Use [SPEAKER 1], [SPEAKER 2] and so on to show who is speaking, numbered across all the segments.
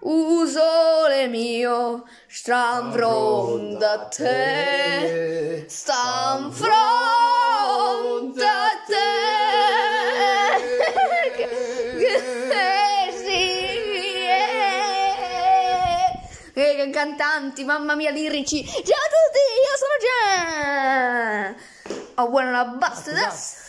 [SPEAKER 1] Sole mio, stanfro da te, stanfro da te. Che cantanti, mamma mia, lirici. Ciao a tutti, io sono Gian. Ho buono la basta. Dai,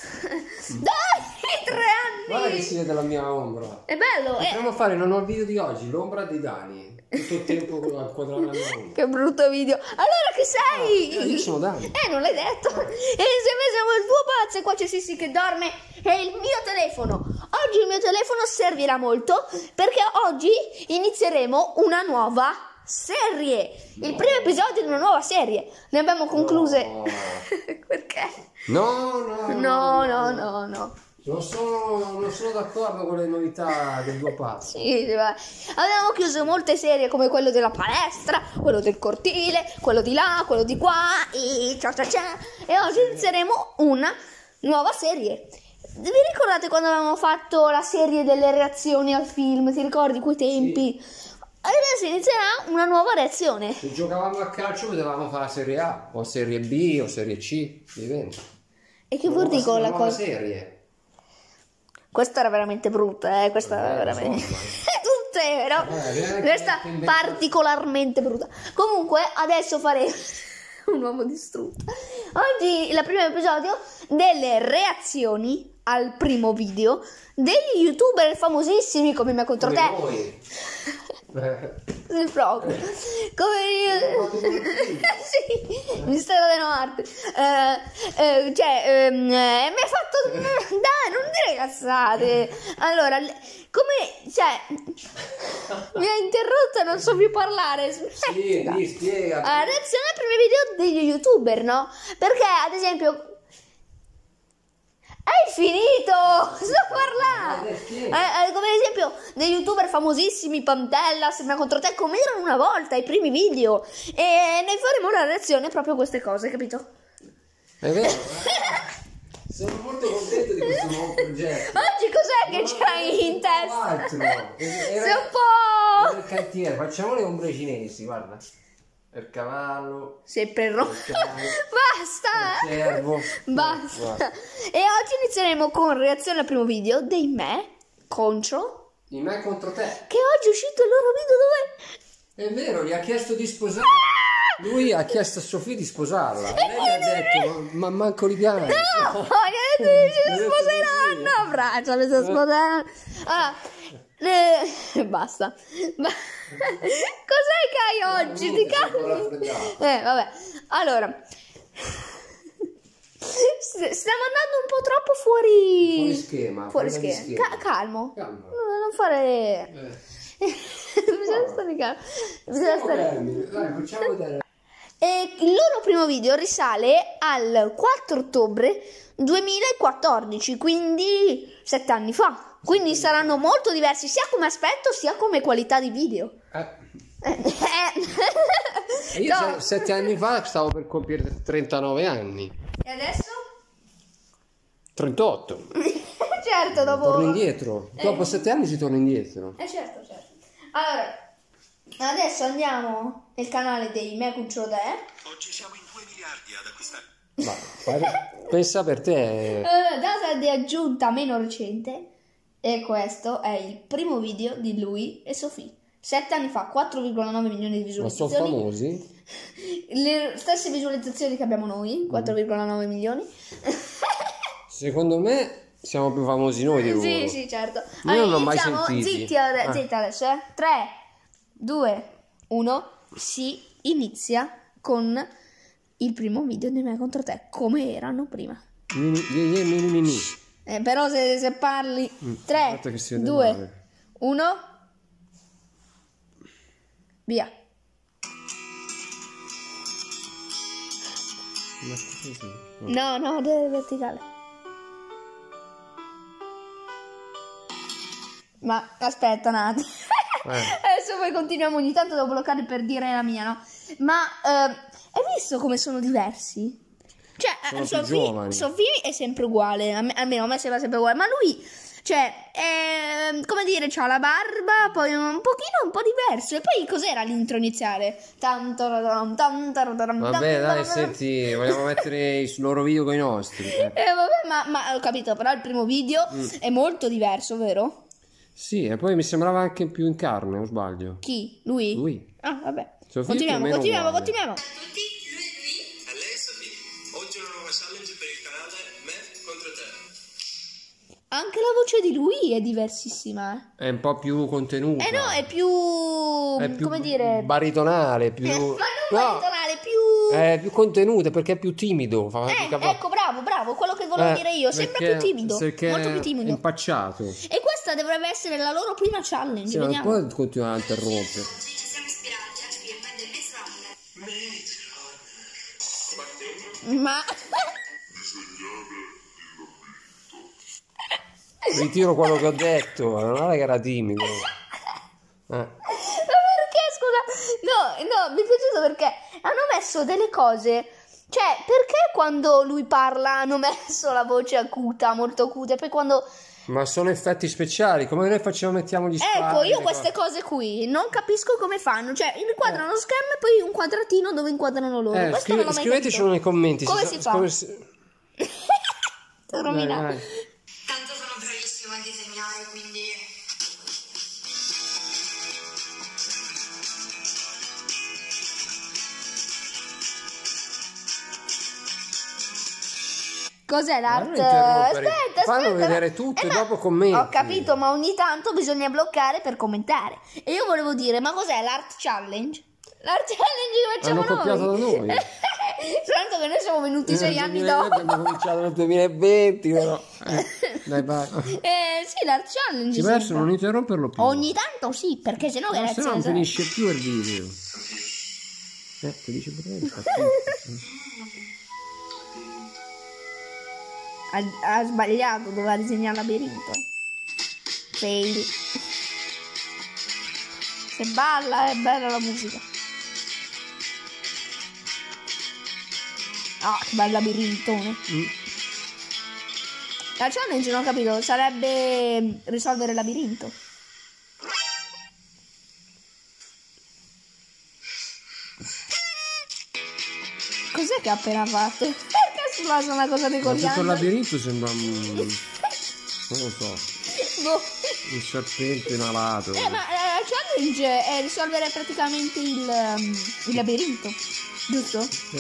[SPEAKER 1] 3 anni.
[SPEAKER 2] Guarda che si vede la mia ombra.
[SPEAKER 1] È bello.
[SPEAKER 2] Potremmo fare non ho il video di oggi, l'ombra di Dani. Tutto il tempo al quadrato.
[SPEAKER 1] Che brutto video. Allora che sei?
[SPEAKER 2] Io sono Dani.
[SPEAKER 1] Non l'hai detto. E insieme siamo il tuo pazzo e qua c'è Sissi che dorme e il mio telefono. Oggi il mio telefono servirà molto perché oggi inizieremo una nuova serie. Il primo episodio di una nuova serie. Ne abbiamo concluse.
[SPEAKER 2] No.
[SPEAKER 1] Perché?
[SPEAKER 2] No.
[SPEAKER 1] No.
[SPEAKER 2] Non sono d'accordo con le novità del tuo pazzo.
[SPEAKER 1] Sì, abbiamo chiuso molte serie come quello della palestra, quello del cortile, quello di là, quello di qua e oggi inizieremo una nuova serie. Vi ricordate quando avevamo fatto la serie delle reazioni al film? Ti ricordi quei tempi? Sì. Adesso inizierà una nuova reazione.
[SPEAKER 2] Se giocavamo a calcio potevamo fare Serie A o Serie B o Serie C, diventa.
[SPEAKER 1] E che vuol dire con la cosa?
[SPEAKER 2] Serie.
[SPEAKER 1] Questa era veramente brutta, questa era veramente... Tutte, no? Questa particolarmente brutta. Comunque, adesso faremo un uomo distrutto. Oggi il primo episodio delle reazioni al primo video degli youtuber famosissimi come me contro te.
[SPEAKER 2] Noi.
[SPEAKER 1] Sì, proprio. Come io. Sì, mistero della Marte. Mi ha fatto. Dai, non dire cazzate. Allora, come. Mi ha interrotto e non so più parlare.
[SPEAKER 2] Sì, spiega.
[SPEAKER 1] Reazione al primo video degli youtuber, no? Perché, ad esempio. Hai finito! Sto parlando! Come ad esempio dei youtuber famosissimi, Pantella, Sembra contro te, come erano una volta i primi video. E ne faremo una reazione proprio a queste cose, capito?
[SPEAKER 2] È vero? Sono molto contento di questo nuovo progetto.
[SPEAKER 1] Oggi cos'è che c'hai in testa? Sei un po'...
[SPEAKER 2] Era il cantiere, facciamo le ombre cinesi, guarda. Il cavallo.
[SPEAKER 1] Sempre basta!
[SPEAKER 2] Il cervo.
[SPEAKER 1] Basta! E oggi inizieremo con reazione al primo video dei me contro...
[SPEAKER 2] Di me contro te.
[SPEAKER 1] Che oggi è uscito il loro video dove...
[SPEAKER 2] È vero, gli ha chiesto di sposarla. Lui ha chiesto a Sofì di sposarla. Lei gli ha detto, ma manco li piange.
[SPEAKER 1] No, gli ha detto che si sposeranno. Braccia, mi sto sposando. Basta. Cos'è che hai oggi? Ti calmi? Vabbè. Allora, stiamo andando un po' troppo fuori
[SPEAKER 2] schema.
[SPEAKER 1] Fuori schema. Calmo. Non fare. Bisogna stare calmo. Bisogna stare.
[SPEAKER 2] Dai, facciamo vedere.
[SPEAKER 1] E il loro primo video risale al 4 ottobre 2014, quindi 7 anni fa. Quindi saranno molto diversi sia come aspetto sia come qualità di video.
[SPEAKER 2] Io 7 anni fa stavo per compiere 39 anni.
[SPEAKER 1] E adesso?
[SPEAKER 2] 38.
[SPEAKER 1] Certo, dopo...
[SPEAKER 2] Torno indietro. Dopo 7 anni si torna indietro.
[SPEAKER 1] Certo. Allora, adesso andiamo nel canale dei Me contro te.
[SPEAKER 3] Oggi siamo in 2 miliardi ad acquistare.
[SPEAKER 2] Ma pensa per te.
[SPEAKER 1] Data di aggiunta meno recente. E questo è il primo video di lui e Sofì. 7 anni fa, 4,9 milioni di visualizzazioni.
[SPEAKER 2] Ma sono famosi?
[SPEAKER 1] Le stesse visualizzazioni che abbiamo noi, 4,9 milioni.
[SPEAKER 2] Secondo me siamo più famosi noi di loro.
[SPEAKER 1] Sì, certo.
[SPEAKER 2] Io non l'ho mai sentiti.
[SPEAKER 1] Zitti adesso, 3, 2, 1. Si inizia con il primo video di Me contro te, come erano prima. Però se parli 3, 2, 1, via. No, deve verticale. Ma aspetta un attimo. Adesso poi continuiamo ogni tanto, devo bloccare per dire la mia, no? Ma hai visto come sono diversi? Cioè, Sofì è sempre uguale, almeno a me sembra sempre uguale, ma lui Cioè, come dire, c'ha la barba, poi un po' diverso. E poi cos'era l'intro iniziale?
[SPEAKER 2] Vabbè, dai, senti, vogliamo mettere i loro video con i nostri.
[SPEAKER 1] Vabbè, ma ho capito, però il primo video è molto diverso, vero?
[SPEAKER 2] Sì, e poi mi sembrava anche più in carne, o sbaglio?
[SPEAKER 1] Chi? Lui?
[SPEAKER 2] Lui.
[SPEAKER 1] Ah, vabbè.
[SPEAKER 2] Sofì più o meno
[SPEAKER 1] Continuiamo.
[SPEAKER 2] uguale.
[SPEAKER 3] A lei Sofì, oggi una nuova challenge per il canale Me contro te.
[SPEAKER 1] Anche la voce di lui è diversissima.
[SPEAKER 2] È un po' più contenuta.
[SPEAKER 1] No, è più come dire,
[SPEAKER 2] baritonale, più...
[SPEAKER 1] ma non
[SPEAKER 2] No,
[SPEAKER 1] baritonale, più
[SPEAKER 2] è più contenuto perché è più timido.
[SPEAKER 1] ecco, bravo, quello che volevo dire io. Sembra più timido,
[SPEAKER 2] perché
[SPEAKER 1] molto più
[SPEAKER 2] è
[SPEAKER 1] timido.
[SPEAKER 2] impacciato.
[SPEAKER 1] E questa dovrebbe essere la loro prima challenge,
[SPEAKER 2] Sì, ma non
[SPEAKER 1] vediamo.
[SPEAKER 2] può continuare a interrompere.
[SPEAKER 4] Oggi ci siamo ispirati al film del Maze Runner.
[SPEAKER 1] Ma
[SPEAKER 2] Ritiro quello che ho detto, non è che era timido.
[SPEAKER 1] Ma perché, scusa? No, mi è piaciuto perché hanno messo delle cose. Cioè, perché quando lui parla hanno messo la voce acuta, molto acuta, e poi quando...
[SPEAKER 2] Ma sono effetti speciali, come noi mettiamo gli spari.
[SPEAKER 1] Ecco, io queste cose qui non capisco come fanno. Cioè, inquadrano lo schermo e poi un quadratino dove inquadrano loro. Questo non l'ho mai
[SPEAKER 2] scrivetecelo nei commenti.
[SPEAKER 1] Come si fa? T'ho rovinato.
[SPEAKER 2] Dai.
[SPEAKER 4] Tanto sono bravissimo a disegnare, quindi...
[SPEAKER 1] Cos'è l'art?
[SPEAKER 2] non interrompere.
[SPEAKER 1] Aspetta.
[SPEAKER 2] Fanno vedere tutto e
[SPEAKER 1] ma
[SPEAKER 2] dopo commenti.
[SPEAKER 1] Ho capito, ma ogni tanto bisogna bloccare per commentare. E io volevo dire, ma cos'è l'art challenge? L'art challenge che facciamo
[SPEAKER 2] Hanno copiato da noi.
[SPEAKER 1] Soltanto che noi siamo venuti 6 anni dopo.
[SPEAKER 2] Abbiamo cominciato nel 2020, però. Dai, vai.
[SPEAKER 1] Sì, l'art challenge.
[SPEAKER 2] Sì, ma adesso non interromperlo più.
[SPEAKER 1] Ogni tanto sì, perché sennò
[SPEAKER 2] No,
[SPEAKER 1] che
[SPEAKER 2] se no non finisce più il video. Ti dice bene,
[SPEAKER 1] ha sbagliato, doveva disegnare il labirinto. Fail. Se balla è bella la musica. Ah, che bel labirintone. La challenge non ho capito, sarebbe risolvere il labirinto. Cos'è che ha appena fatto? Perché esplose una cosa di
[SPEAKER 2] tutto il
[SPEAKER 1] coriandolo?
[SPEAKER 2] labirinto sembra non lo so,
[SPEAKER 1] Boh.
[SPEAKER 2] un serpente inalato.
[SPEAKER 1] Ma la challenge è risolvere praticamente il labirinto, giusto?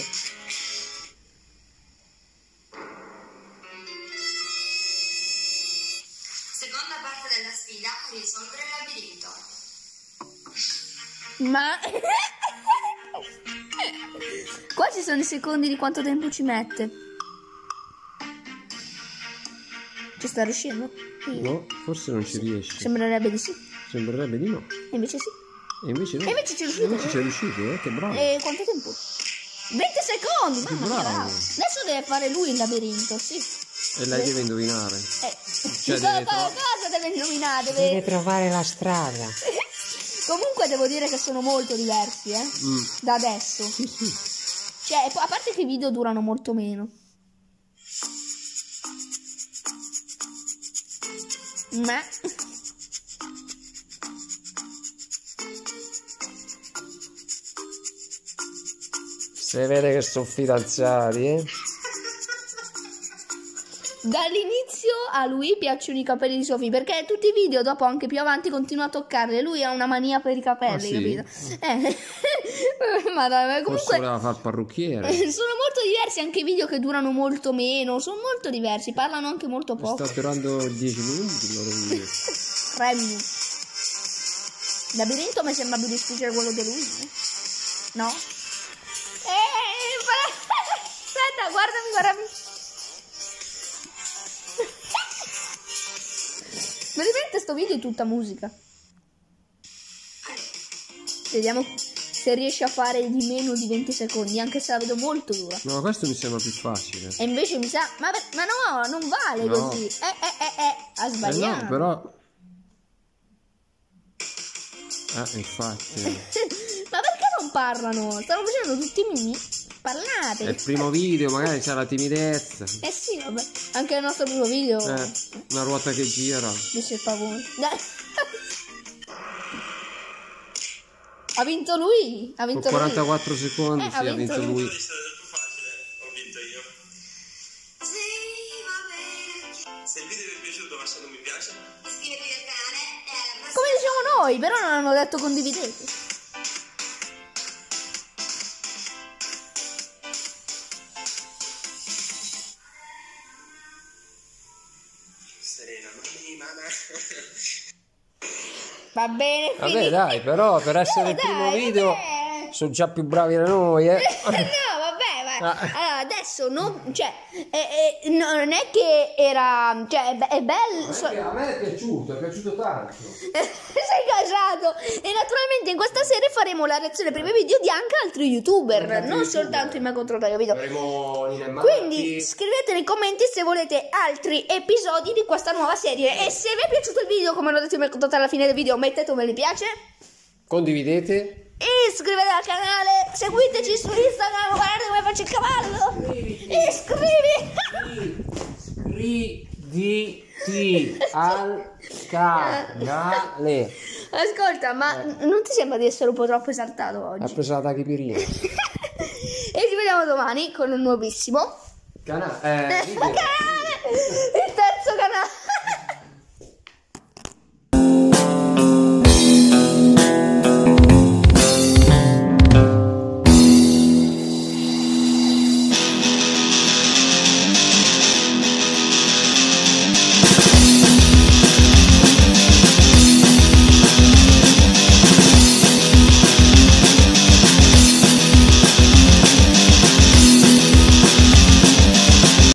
[SPEAKER 4] Seconda parte della sfida, risolvere il labirinto.
[SPEAKER 1] Ma qua ci sono i secondi di quanto tempo ci mette. Ci sta riuscendo?
[SPEAKER 2] No, forse non ci riesce.
[SPEAKER 1] Sembrerebbe di sì.
[SPEAKER 2] Sembrerebbe di no.
[SPEAKER 1] E invece sì.
[SPEAKER 2] E invece no.
[SPEAKER 1] E invece ci è riuscito.
[SPEAKER 2] Invece ci è riuscito, che bravo.
[SPEAKER 1] E quanto tempo? 20 secondi! Mamma mia,
[SPEAKER 2] bravo.
[SPEAKER 1] bravo. Adesso deve fare lui il labirinto, sì.
[SPEAKER 2] E lei deve indovinare.
[SPEAKER 1] Cioè,
[SPEAKER 2] deve
[SPEAKER 1] cosa deve indovinare? Deve...
[SPEAKER 2] trovare la strada.
[SPEAKER 1] Comunque devo dire che sono molto diversi, da adesso. Cioè, a parte che i video durano molto meno. Ma
[SPEAKER 2] Si vede che sono fidanzati,
[SPEAKER 1] dall'inizio a lui piacciono i capelli di Sofì, perché tutti i video dopo, anche più avanti, continua a toccarli. Lui ha una mania per i capelli,
[SPEAKER 2] sì?
[SPEAKER 1] capito? Madonna,
[SPEAKER 2] Forse
[SPEAKER 1] comunque
[SPEAKER 2] voleva far parrucchiere.
[SPEAKER 1] sono molto diversi anche i video che durano molto meno. Sono molto diversi, parlano anche molto poco.
[SPEAKER 2] Sta durando 10 minuti il loro video.
[SPEAKER 1] 3 minuti. Il labirinto mi sembra più difficile quello di lui, no? Aspetta, guardami. Veramente sto video è tutta musica. Vediamo se riesce a fare di meno di 20 secondi, anche se la vedo molto dura.
[SPEAKER 2] No, questo mi sembra più facile.
[SPEAKER 1] E invece mi sa... Ma no, non vale
[SPEAKER 2] No.
[SPEAKER 1] così. Ha sbagliato.
[SPEAKER 2] No, però... infatti.
[SPEAKER 1] Ma perché non parlano? Stanno facendo tutti mimi. Parlate.
[SPEAKER 2] È il primo video, magari c'è la timidezza.
[SPEAKER 1] Eh sì, vabbè. Anche il nostro primo video.
[SPEAKER 2] Una ruota che gira.
[SPEAKER 1] Dice il pavone. Dai. Ha vinto lui. Ha vinto
[SPEAKER 2] Con 44 secondi, sì, ha vinto lui.
[SPEAKER 3] È stato troppo facile, ho vinto io.
[SPEAKER 4] Sì, va bene.
[SPEAKER 3] Se il video vi è piaciuto lasciate un mi piace.
[SPEAKER 4] Iscrivetevi al canale e alla prossima.
[SPEAKER 1] Come diciamo noi, però non hanno detto condividete.
[SPEAKER 3] Serena, mamma.
[SPEAKER 1] Va bene,
[SPEAKER 2] Vabbè dai, però per essere il primo video sono già più bravi da noi,
[SPEAKER 1] No, vabbè, ma allora, adesso non, cioè, non è che era, cioè, è bello.
[SPEAKER 2] A me è piaciuto tanto.
[SPEAKER 1] Sei casato. E naturalmente in questa serie faremo la reazione ai primi video di anche altri youtuber, non soltanto i miei controllori, capito?
[SPEAKER 2] Faremo Nina e Marti.
[SPEAKER 1] Quindi scrivete nei commenti se volete altri episodi di questa nuova serie. E se vi è piaciuto il video, come l'ho detto in miei contattori alla fine del video, mettete un mi piace.
[SPEAKER 2] Condividete.
[SPEAKER 1] Iscrivetevi al canale, seguiteci su Instagram, guardate come faccio il cavallo.
[SPEAKER 2] Iscriviti al canale.
[SPEAKER 1] Ascolta, ma non ti sembra di essere un po' troppo esaltato
[SPEAKER 2] Ha
[SPEAKER 1] oggi?
[SPEAKER 2] preso la tachipirina.
[SPEAKER 1] E ci vediamo domani con un nuovissimo
[SPEAKER 2] Video.
[SPEAKER 1] canale.